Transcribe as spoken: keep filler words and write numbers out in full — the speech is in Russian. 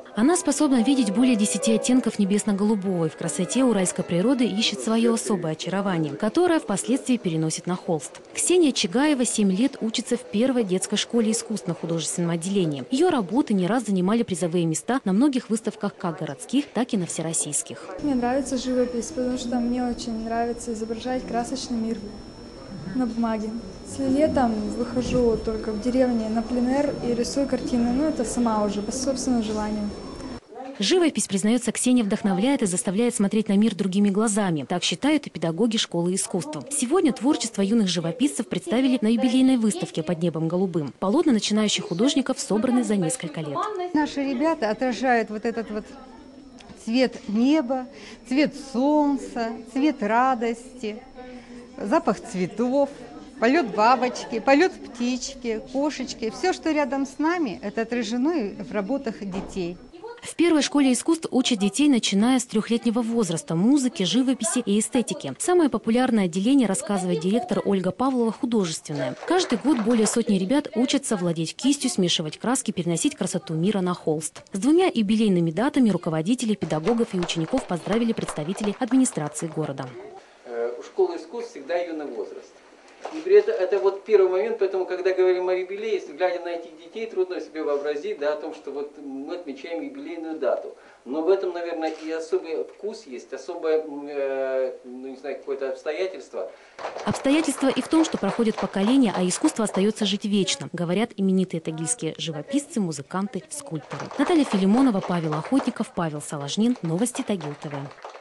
Она способна видеть более десяти оттенков небесно-голубого и в красоте уральской природы ищет свое особое очарование, которое впоследствии переносит на холст. Ксения Чигаева семь лет учится в первой детской школе искусств на художественном отделении. Ее работы не раз занимали призовые места на многих выставках как городских, так и на всероссийских. Мне нравится живопись, потому что мне очень нравится изображать красочный мир на бумаге. Если летом выхожу только в деревне на пленэр и рисую картины, ну это сама уже, по собственному желанию. Живопись, признается Ксения, вдохновляет и заставляет смотреть на мир другими глазами. Так считают и педагоги школы искусства. Сегодня творчество юных живописцев представили на юбилейной выставке «Под небом голубым». Полотна начинающих художников собраны за несколько лет. Наши ребята отражают вот этот вот цвет неба, цвет солнца, цвет радости, запах цветов, полет бабочки, полет птички, кошечки. Все, что рядом с нами, это отражено и в работах детей. В первой школе искусств учат детей, начиная с трехлетнего возраста, музыке, живописи и эстетике. Самое популярное отделение, рассказывает директор Ольга Павлова, художественное. Каждый год более сотни ребят учатся владеть кистью, смешивать краски, переносить красоту мира на холст. С двумя юбилейными датами руководителей, педагогов и учеников поздравили представители администрации города. У школы искусств всегда юный возраст. И при этом это вот первый момент, поэтому, когда говорим о юбилее, если глядя на этих детей, трудно себе вообразить, да, о том, что вот мы отмечаем юбилейную дату. Но в этом, наверное, и особый вкус есть, особое, э, ну, не знаю, какое-то обстоятельство. Обстоятельство и в том, что проходит поколение, а искусство остается жить вечно, говорят именитые тагильские живописцы, музыканты, скульпторы. Наталья Филимонова, Павел Охотников, Павел Соложнин. Новости Тагил ТВ.